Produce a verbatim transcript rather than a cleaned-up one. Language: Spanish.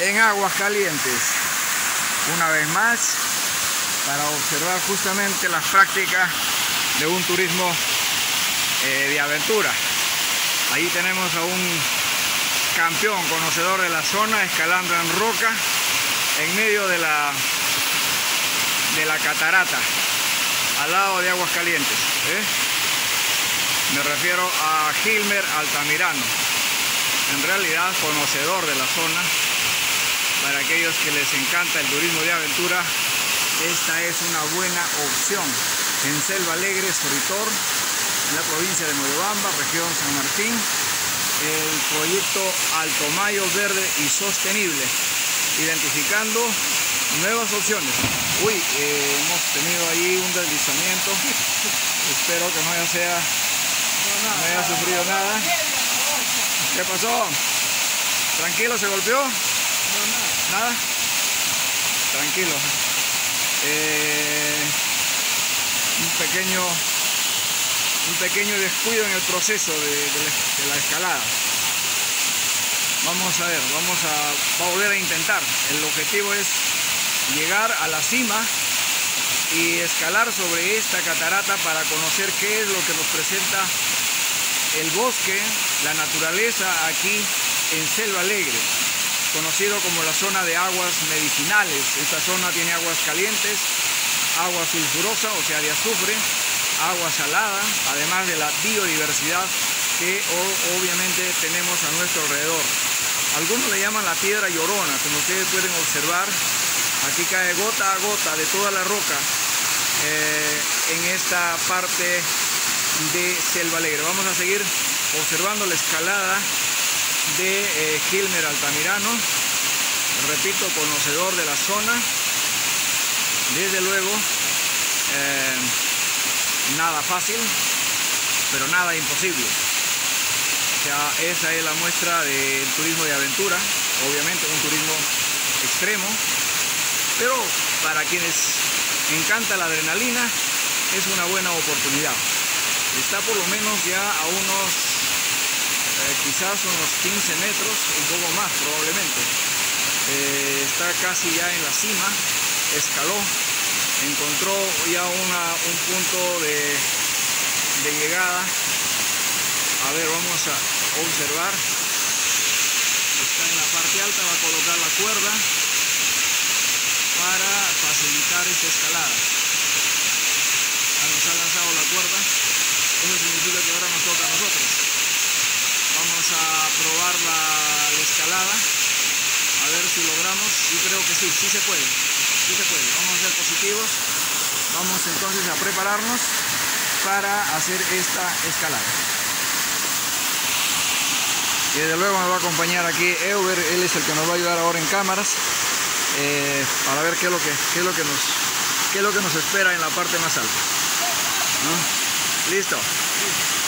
en Aguascalientes, una vez más, para observar justamente las prácticas de un turismo eh, de aventura. Ahí tenemos a un campeón conocedor de la zona, escalando en roca, en medio de la, de la catarata, al lado de Aguascalientes. ¿eh? Me refiero a Gilmer Altamirano, en realidad conocedor de la zona. Para aquellos que les encanta el turismo de aventura, esta es una buena opción. En Selva Alegre, Soritor, en la provincia de Moyobamba, región San Martín, el proyecto Alto Mayo Verde y Sostenible, identificando nuevas opciones. Uy, eh, hemos tenido ahí un deslizamiento. Espero que no haya, sea, no haya sufrido nada. ¿Qué pasó? ¿Tranquilo? ¿Se golpeó? ¿Nada? Tranquilo. Eh, un pequeño un pequeño descuido en el proceso de, de, la, de la escalada. Vamos a ver, vamos a volver a intentar. El objetivo es llegar a la cima y escalar sobre esta catarata para conocer qué es lo que nos presenta el bosque, la naturaleza aquí en Selva Alegre, conocido como la zona de aguas medicinales. Esta zona tiene aguas calientes, agua sulfurosa, o sea de azufre, agua salada, además de la biodiversidad que obviamente tenemos a nuestro alrededor. Algunos le llaman la piedra llorona, como ustedes pueden observar. Aquí cae gota a gota de toda la roca eh, en esta parte de Selva Alegre. Vamos a seguir observando la escalada de eh, Gilmer Altamirano, repito, conocedor de la zona. Desde luego, eh, nada fácil, pero nada imposible. O sea, esa es la muestra del turismo de aventura, obviamente un turismo extremo, pero para quienes encanta la adrenalina es una buena oportunidad. Está por lo menos ya a unos, eh, quizás unos quince metros, un poco más probablemente. Eh, está casi ya en la cima, escaló, encontró ya una, un punto de, de llegada. A ver, vamos a observar. Está en la parte alta, va a colocar la cuerda para facilitar esta escalada. Ya nos ha lanzado la cuerda. Eso significa que ahora nos toca a nosotros. Vamos a probar la, la escalada, a ver si logramos. Yo creo que sí, sí se puede, sí se puede. Vamos a ser positivos. Vamos entonces a prepararnos para hacer esta escalada. Y desde luego me va a acompañar aquí Euber, él es el que nos va a ayudar ahora en cámaras eh, para ver qué es lo que, qué es lo que nos, qué es lo que nos espera en la parte más alta, ¿no? Listo.